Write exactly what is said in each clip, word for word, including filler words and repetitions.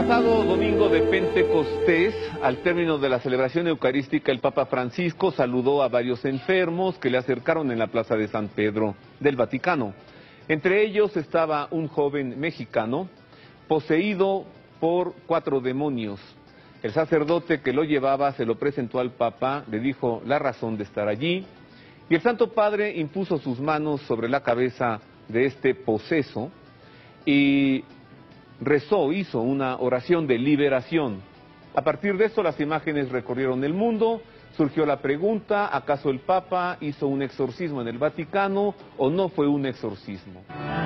pasado domingo de Pentecostés, al término de la celebración eucarística, el Papa Francisco saludó a varios enfermos que le acercaron en la plaza de San Pedro del Vaticano. Entre ellos estaba un joven mexicano poseído por cuatro demonios. El sacerdote que lo llevaba se lo presentó al Papa, le dijo la razón de estar allí, y el Santo Padre impuso sus manos sobre la cabeza de este poseso y rezó, hizo una oración de liberación. A partir de esto las imágenes recorrieron el mundo, surgió la pregunta, ¿acaso el Papa hizo un exorcismo en el Vaticano o no fue un exorcismo?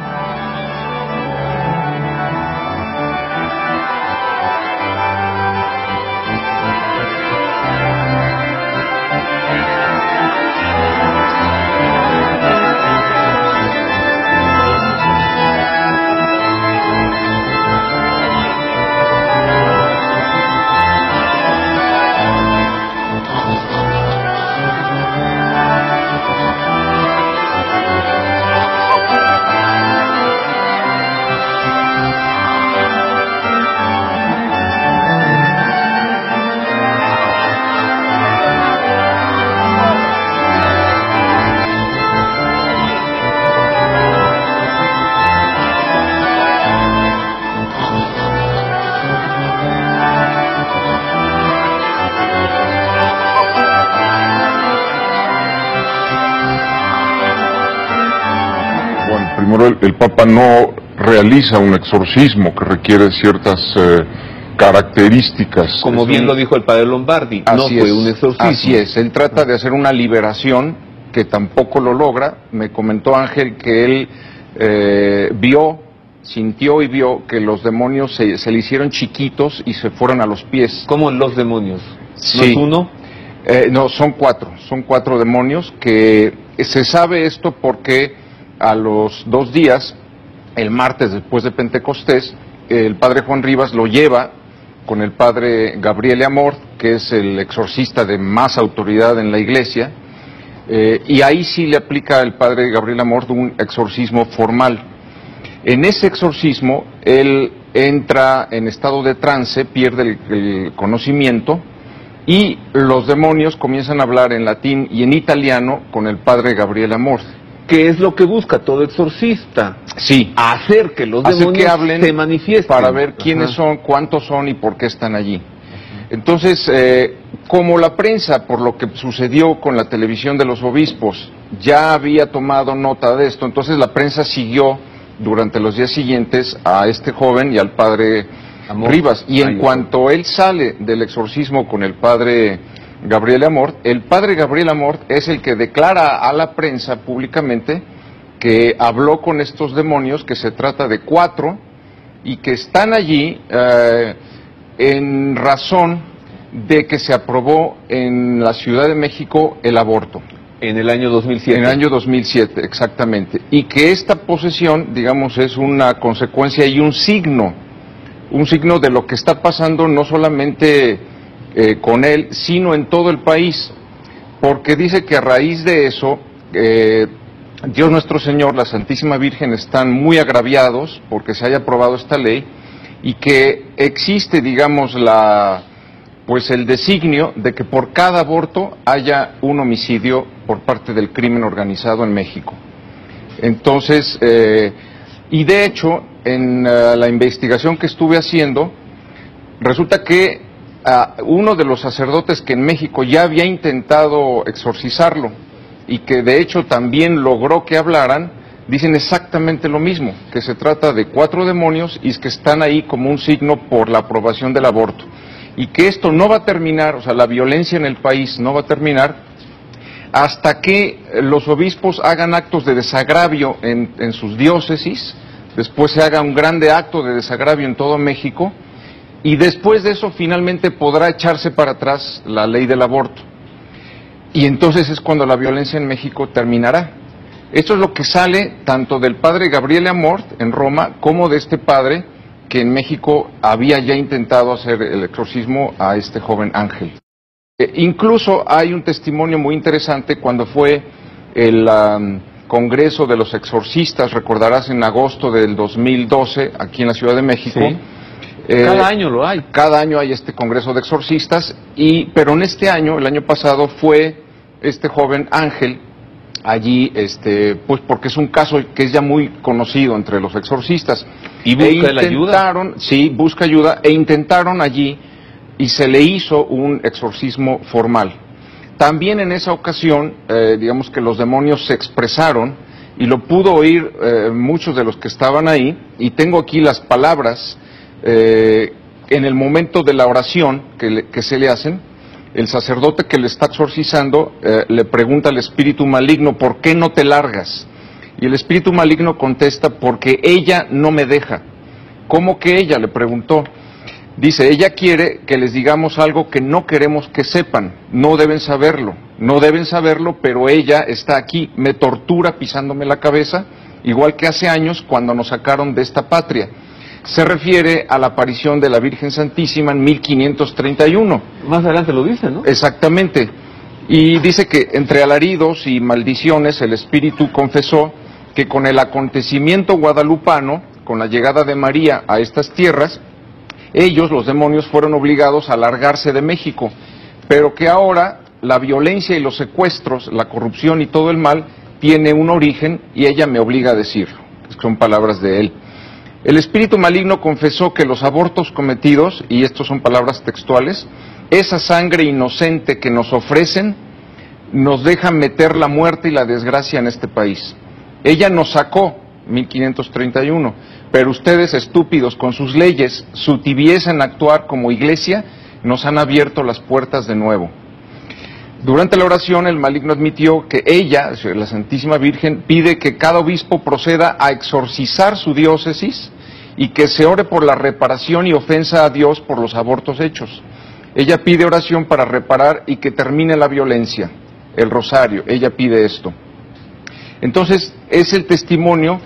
Primero, el, el Papa no realiza un exorcismo que requiere ciertas eh, características. Como bien lo dijo el padre Lombardi, no fue un exorcismo. Así es, él trata de hacer una liberación que tampoco lo logra. Me comentó Ángel que él eh, vio, sintió y vio que los demonios se, se le hicieron chiquitos y se fueron a los pies. ¿Cómo los demonios? Sí. ¿No es uno? Eh, no, son cuatro, son cuatro demonios que se sabe esto porque a los dos días, el martes después de Pentecostés, el padre Juan Rivas lo lleva con el padre Gabriel Amort, que es el exorcista de más autoridad en la iglesia, eh, y ahí sí le aplica el padre Gabriel Amort un exorcismo formal. En ese exorcismo, él entra en estado de trance, pierde el, el conocimiento, y los demonios comienzan a hablar en latín y en italiano con el padre Gabriel Amort. ¿Qué es lo que busca todo exorcista? Sí. Hacer que los Hacer demonios que hablen se manifiesten. Para ver quiénes Ajá. son, cuántos son y por qué están allí. Entonces, eh, como la prensa, por lo que sucedió con la televisión de los obispos, ya había tomado nota de esto, entonces la prensa siguió durante los días siguientes a este joven y al padre Amor. Rivas. Y en Ay, cuanto él sale del exorcismo con el padre Gabriel Amort, el padre Gabriel Amort es el que declara a la prensa públicamente que habló con estos demonios, que se trata de cuatro y que están allí eh, en razón de que se aprobó en la Ciudad de México el aborto. En el año dos mil siete. En el año dos mil siete, exactamente. Y que esta posesión, digamos, es una consecuencia y un signo, un signo de lo que está pasando no solamente Eh, con él, sino en todo el país, porque dice que a raíz de eso, eh, Dios nuestro Señor, la Santísima Virgen están muy agraviados porque se haya aprobado esta ley y que existe, digamos, la, pues el designio de que por cada aborto haya un homicidio por parte del crimen organizado en México. Entonces, eh, y de hecho, en uh, la investigación que estuve haciendo, resulta que Uh, uno de los sacerdotes que en México ya había intentado exorcizarlo y que de hecho también logró que hablaran, dicen exactamente lo mismo, que se trata de cuatro demonios y que están ahí como un signo por la aprobación del aborto. Y que esto no va a terminar, o sea, la violencia en el país no va a terminar hasta que los obispos hagan actos de desagravio en, en sus diócesis, después se haga un grande acto de desagravio en todo México, y después de eso finalmente podrá echarse para atrás la ley del aborto. Y entonces es cuando la violencia en México terminará. Esto es lo que sale tanto del padre Gabriel Amort en Roma como de este padre que en México había ya intentado hacer el exorcismo a este joven Ángel. Eh, incluso hay un testimonio muy interesante cuando fue el um, Congreso de los Exorcistas, recordarás, en agosto del dos mil doce, aquí en la Ciudad de México. Sí. Eh, cada año lo hay. Cada año hay este Congreso de Exorcistas, y, pero en este año, el año pasado, fue este joven Ángel allí, este, pues porque es un caso que es ya muy conocido entre los exorcistas. ¿Y busca e la ayuda? Sí, busca ayuda, e intentaron allí, y se le hizo un exorcismo formal. También en esa ocasión, eh, digamos que los demonios se expresaron, y lo pudo oír eh, muchos de los que estaban ahí, y tengo aquí las palabras, eh, en el momento de la oración que, le, que se le hacen. El sacerdote que le está exorcizando eh, le pregunta al espíritu maligno, ¿por qué no te largas? Y el espíritu maligno contesta, porque ella no me deja. ¿Cómo que ella?, le preguntó. Dice, ella quiere que les digamos algo que no queremos que sepan, no deben saberlo, no deben saberlo, pero ella está aquí, me tortura pisándome la cabeza, igual que hace años cuando nos sacaron de esta patria. Se refiere a la aparición de la Virgen Santísima en mil quinientos treinta y uno. Más adelante lo dice, ¿no? Exactamente. Y dice que entre alaridos y maldiciones el espíritu confesó que con el acontecimiento guadalupano, con la llegada de María a estas tierras, ellos, los demonios, fueron obligados a largarse de México, pero que ahora la violencia y los secuestros, la corrupción y todo el mal tiene un origen, y ella me obliga a decirlo. Son palabras de él. El espíritu maligno confesó que los abortos cometidos, y estas son palabras textuales, esa sangre inocente que nos ofrecen, nos deja meter la muerte y la desgracia en este país. Ella nos sacó, mil quinientos treinta y uno, pero ustedes, estúpidos, con sus leyes, su tibieza en actuar como iglesia, nos han abierto las puertas de nuevo. Durante la oración, el maligno admitió que ella, la Santísima Virgen, pide que cada obispo proceda a exorcizar su diócesis y que se ore por la reparación y ofensa a Dios por los abortos hechos. Ella pide oración para reparar y que termine la violencia, el rosario, ella pide esto. Entonces, es el testimonio,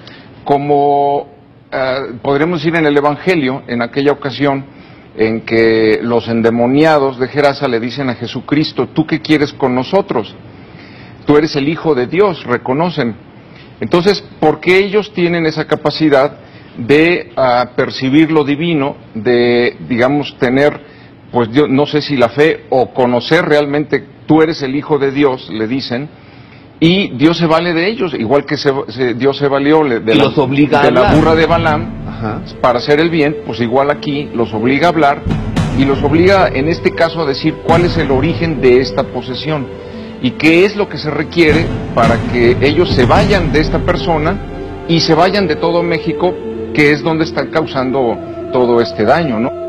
como eh, podremos decir en el Evangelio, en aquella ocasión en que los endemoniados de Gerasa le dicen a Jesucristo, ¿tú qué quieres con nosotros? Tú eres el Hijo de Dios, reconocen. Entonces, ¿por qué ellos tienen esa capacidad de uh, percibir lo divino, de, digamos, tener, pues yo no sé si la fe o conocer realmente, tú eres el Hijo de Dios, le dicen, y Dios se vale de ellos, igual que se, se, Dios se valió de, y la, los obliga de a la burra de Balaam. Ajá. Para hacer el bien, pues igual aquí los obliga a hablar, y los obliga en este caso a decir cuál es el origen de esta posesión y qué es lo que se requiere para que ellos se vayan de esta persona y se vayan de todo México, que es donde están causando todo este daño, ¿no?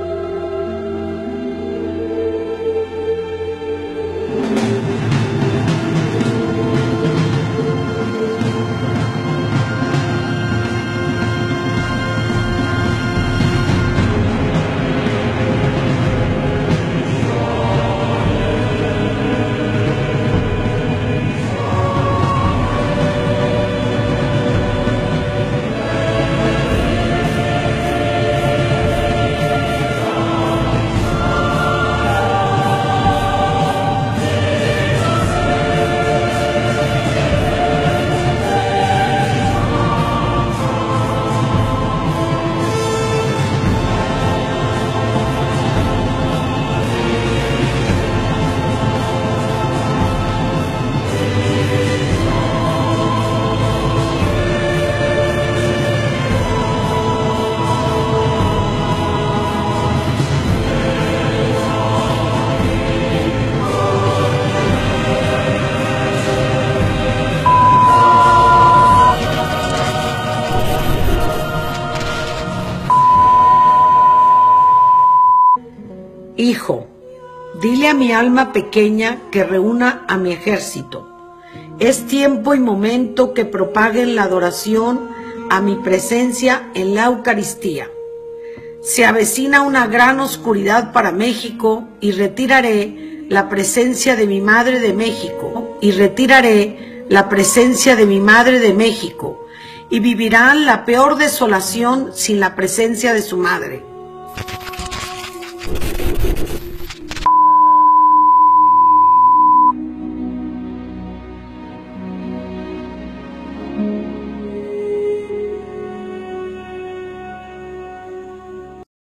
Hijo, dile a mi alma pequeña que reúna a mi ejército. Es tiempo y momento que propaguen la adoración a mi presencia en la Eucaristía. Se avecina una gran oscuridad para México y retiraré la presencia de mi Madre de México, y retiraré la presencia de mi Madre de México, y vivirán la peor desolación sin la presencia de su Madre.